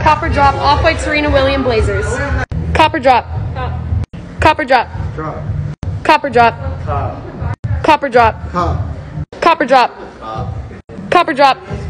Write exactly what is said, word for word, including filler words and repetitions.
Copper drop, Off-White Serena William Blazers. Copper drop. Copper drop. Drop. Copper drop. Cop. Copper drop. Cop. Copper drop. Cop. Copper drop.